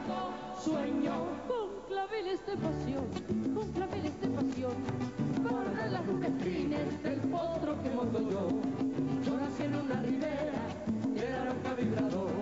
Sueño con claveles de pasión, con claveles de pasión, para las rupestrines del potro que monto yo. Yo nací en una ribera de la roca vibrador.